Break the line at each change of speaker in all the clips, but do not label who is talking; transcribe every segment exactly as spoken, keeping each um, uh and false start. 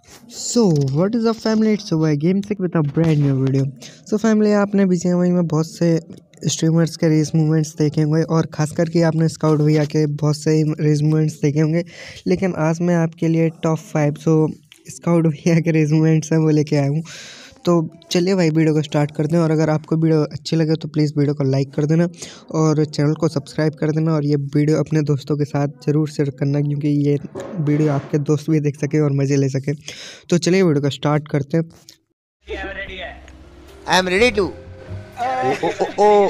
So what is a family, it's a game sick with a brand new video. So family, आपने BGMI में बहुत से streamers के race movements देखे होंगे और ख़ास करके आपने स्काउट भैया के बहुत से रेस मूवमेंट्स देखे होंगे, लेकिन आज मैं आपके लिए टॉप फाइव सो स्काउट भैया के रेस मूवमेंट्स हैं वो लेके आया हूँ। तो चलिए भाई वीडियो को स्टार्ट करते हैं, और अगर आपको वीडियो अच्छी लगे तो प्लीज़ वीडियो को लाइक कर देना और चैनल को सब्सक्राइब कर देना, और ये वीडियो अपने दोस्तों के साथ ज़रूर शेयर करना क्योंकि ये वीडियो आपके दोस्त भी देख सके और मज़े ले सके। तो चलिए वीडियो को स्टार्ट करते हैं।
I am ready to. ओ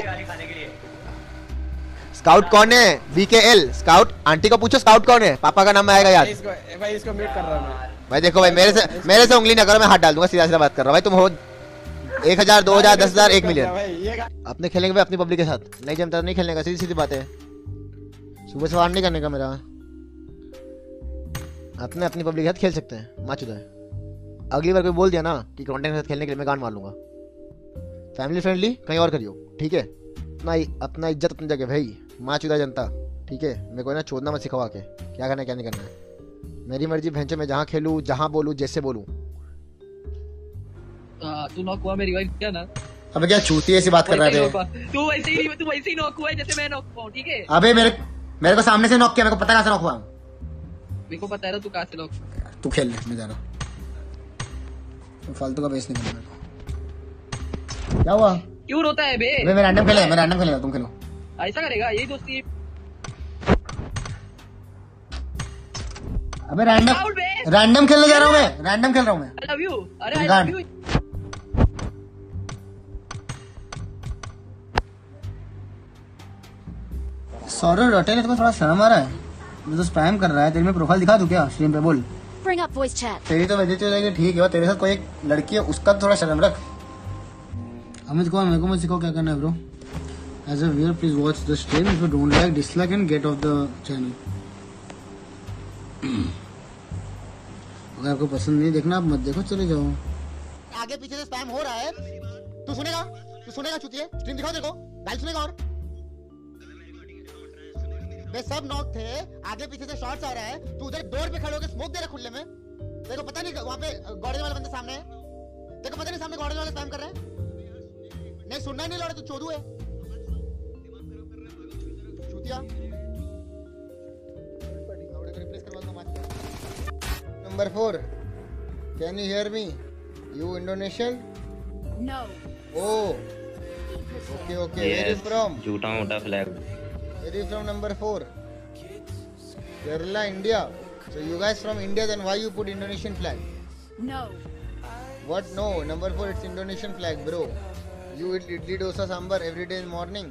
स्काउट कौन है? BKL scout. आंटी को पूछो स्काउट कौन है, पापा का नाम आएगा याद।
इसको भाई इसको म्यूट कर रहा हूं मैं।
भाई देखो भाई, मेरे से मेरे से उंगली ना करो, मैं हाथ डाल दूंगा। सीधा सीधा बात कर रहा हूं भाई। तुम हो एक हजार, दो हजार, दस हजार, एक मिलियन। अपने खेलेंगे भाई अपनी पब्लिक के साथ। नहीं जमता तो नहीं खेलने का, सीधी सीधी बात है। सुबह सवार नहीं करने का मेरा। अपने अपनी पब्लिक के साथ खेल सकते हैं। माचुदा है। अगली बार कोई बोल दिया ना कि कंटेंट के साथ खेलने के लिए मैं गान मार लूंगा। फैमिली फ्रेंडली कहीं और करियो, ठीक है? अपना अपना इज्जत अपनी जगह भाई। माचुदा जनता, ठीक है? मेरे को ना चोदना मत सिखवा के क्या करना है क्या नहीं करना है। मेरी मर्जी भैंचो, मैं जहाँ खेलूँ, जहाँ बोलूँ, जैसे बोलूँ।
तू नॉक हुआ, मैं रिवाइव किया ना।
अबे क्या चूती ऐसी बात कर रहा है?
तू वैसे ही तू वैसे ही नॉक हुआ है जैसे मैं नॉक हुआ हूं, ठीक है?
अबे मेरे मेरे को सामने से नॉक किया, मेरे को पता कहां से नॉक हुआ।
मेरे को पता है ना तू कहां से नॉक।
तू खेल ले, मैं जा रहा हूं। फालतू का बेस नहीं करना। क्या हुआ?
क्यों रोता है बे?
अबे मैं रैंडम खेलेगा, मैं रैंडम खेलेगा, तुम खेलो।
ऐसा करेगा? यही दोस्ती।
अबे रैंडम रैंडम खेलने जा रहा हूं मैं। रैंडम खेल रहा हूं मैं।
I love you. अरे आई लव यू।
सौरव रटेल, तेरे को थोड़ा शर्म आ रहा है? मैं तो स्पैम कर रहा है। तेरे में प्रोफाइल दिखा दूं क्या स्ट्रीम पे? बोल।
Bring up voice chat.
तेरी तो वजह चलेगी, ठीक है? तेरे साथ कोई एक लड़की है, उसका थोड़ा शर्म रख। अमित कौन? मेरे को मत सिखाओ क्या करना है bro. As a viewer please watch the stream. If you don't like dislike and get off the channel. अगर आपको पसंद नहीं देखना आप मत देखो, चले जाओ। आगे पीछे से स्पैम हो रहा है, तू सुनेगा? तू सुनेगा चुतिए? स्ट्रीम दिखाओ देखो, गाइस सुनेगा। और वे सब नॉक थे, आगे पीछे से शॉट्स आ रहा है, तू उधर डोर पे खड़े होकर स्मोक दे रहा खुले में। देखो पता नहीं वहां पे गॉर्डन वाला बंदा सामने है। देखो पता नहीं सामने गॉर्डन वाला स्पैम कर रहा है। नहीं सुनना नहीं लड़, तू चोदू है चूतिया। Number four, can you hear me? You Indonesian?
No.
Oh, okay, okay. Where are you from?
झूठा मोटा flag.
Where are you from? Number four, Kerala, India. So you guys from India, then why you put Indonesian flag?
No.
What? No, number four, it's Indonesian flag, bro. You eat idli dosa sambar every day in morning.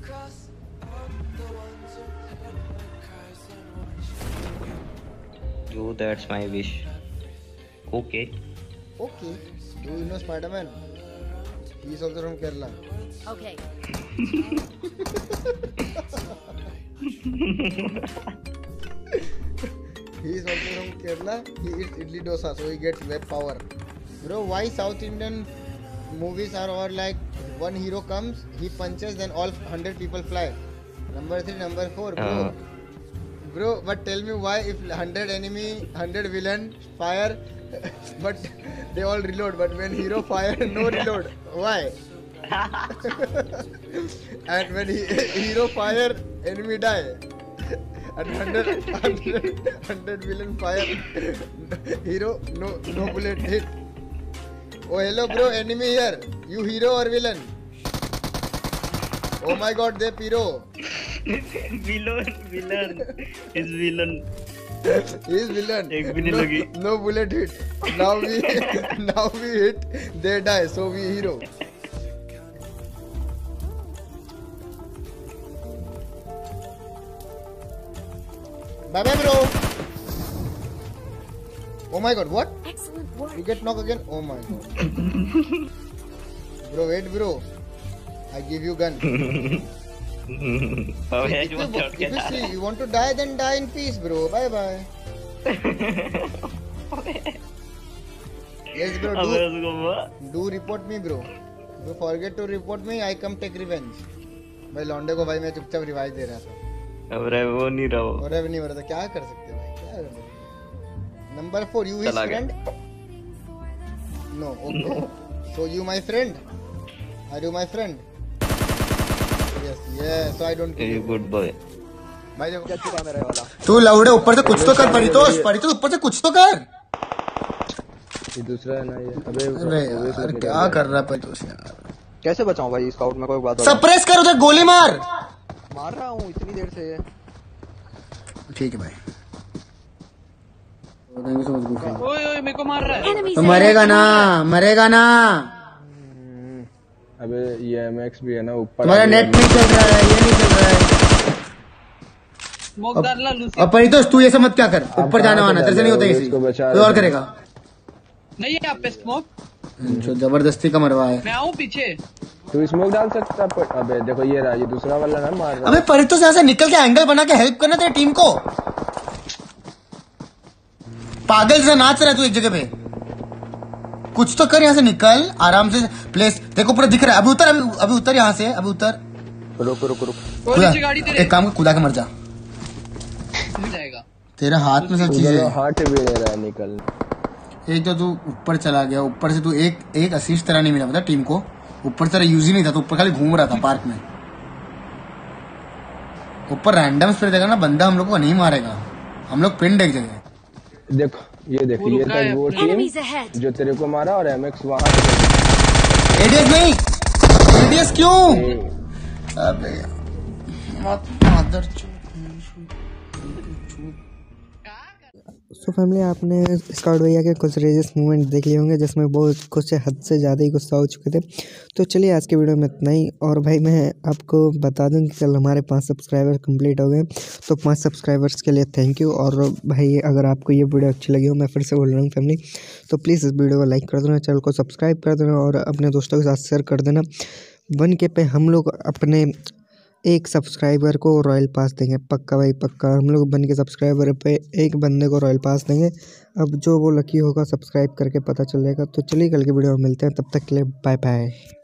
Oh, that's my wish. Okay.
Okay. Do you know Spider-Man? He is also from Kerala.
Okay.
He is also from Kerala. He eats idli dosa, so he gets web power. Bro, why South Indian movies are all like one hero comes, he punches, then all one hundred people fly? Number three, number four, bro. Uh. Bro, but tell me why if one hundred enemy, one hundred villain fire, but they all reload, but when hero fire, no reload. Why? And when he, hero fire, enemy die. And one hundred, one hundred, one hundred villain fire, hero, no, no bullet hit. Oh hello bro, enemy here. You hero or villain? Oh my god, they pyro.
villain, villain, is villain.
He is villain.
एक भी नहीं लगी.
No, no bullet hit. Now we, now we hit. They die. So we hero. Bye bye bro. Oh my god, what?
Excellent work.
You get knock again? Oh my god. Bro, wait bro. I give you gun.
oh,
if, you, if you see you want to die, then die in peace bro. Bye bye. Yes bro, do, do report me bro. If you forget to report me, I come take revenge. भाई लौंडे को भाई मैं चुपचाप revise दे रहा था।
अब रे वो नहीं रहा वो।
और अब नहीं हो रहा था, क्या कर सकते भाई, क्या कर सकते। Number four, you his friend, No. Okay. So you my friend? Are you my friend? Yes. Yes. So I don't kill
Very
you.
good boy.
भाई देखो क्या चुका मेरा ये वाला
तू लौड़े ऊपर से कुछ तो कर परितोष परितोष ऊपर से कुछ तो कर।
ये दूसरा है ना ये अबे
अरे यार क्या कर रहा है परितोष यार।
कैसे बचाऊं भाई स्काउट में कोई बात
सप्रेस कर उधर गोली मार।
मार रहा हूँ इतनी देर से।
ठीक है भाई।
ओए ओए मेरे को मार रहा है।
Enemies
तो मरेगा ना मरेगा ना।
अबे ये एमएक्स भी है ना ऊपर।
तुम्हारा नेट नहीं चल रहा है ये नहीं चल रहा है।
स्मोक डालना लूसी।
अब परितोष तू ये सब मत क्या कर ऊपर जाना वाना तेरे से नहीं होता इसी
इसको बचा
कोई और करेगा।
नहीं है आप पे स्मोक।
जो जबरदस्ती का मरवा है।
मैं आऊँ पीछे।
तू स्मोक डाल सकता पर अबे देखो ये रहा ये दूसरा वाला ना मार रहा
अबे परितोष यहाँ से निकल के एंगल बना के हेल्प करना तेरी टीम को। पागल से नाच रहा है तू एक जगह पे। कुछ तो कर यहाँ से निकल आराम से प्लेस देखो पूरा दिख रहा है। अभी उतर अभी अभी उतर यहाँ से अभी उतर।
रुक रुक रुक
वो नीचे गाड़ी तेरे
एक काम कर कूदा के मर जा।
मिल जाएगा।
तेरा हाथ में सब चीजें हैं।
हार्ट भी ले रहा है निकल।
एक तो तू ऊपर चला गया ऊपर से तू एक एक असिस्ट तरह नहीं मिला पता टीम को। ऊपर तेरा यूज ही नहीं था तो ऊपर खाली घूम रहा था पार्क में। ऊपर रैंडम स्प्रे देगा ना बंदा हम लोग को नहीं मारेगा। हम लोग पिंड एक जगह।
देखो ये देखो ये था वो टीम
Enemies ahead.
जो तेरे को मारा और एमएक्स वहां
एडीएस नहीं एडीएस क्यों अबे मदर
सो फैमिली आपने स्काउट भैया के कुछ रेजेस मूवमेंट देख लिए होंगे जिसमें बहुत कुछ हद से ज़्यादा ही गुस्सा हो चुके थे। तो चलिए आज के वीडियो में इतना ही। और भाई मैं आपको बता दूं कि कल हमारे पाँच सब्सक्राइबर कंप्लीट हो गए। तो पाँच सब्सक्राइबर्स के लिए थैंक यू। और भाई अगर आपको ये वीडियो अच्छी लगी हो मैं फिर से बोल रहा हूँ फैमिली तो प्लीज़ इस वीडियो को लाइक कर देना चैनल को सब्सक्राइब कर देना और अपने दोस्तों के साथ शेयर कर देना। वन के पे हम लोग अपने एक सब्सक्राइबर को रॉयल पास देंगे पक्का भाई पक्का। हम लोग बन के सब्सक्राइबर पे एक बंदे को रॉयल पास देंगे। अब जो वो लकी होगा सब्सक्राइब करके पता चल जाएगा। तो चलिए कल के वीडियो में मिलते हैं तब तक के लिए बाय बाय।